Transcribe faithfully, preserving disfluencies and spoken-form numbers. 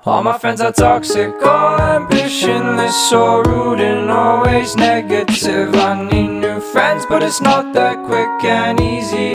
All my friends are toxic, all ambitionless, so rude and always negative. I need new friends, but it's not that quick and easy.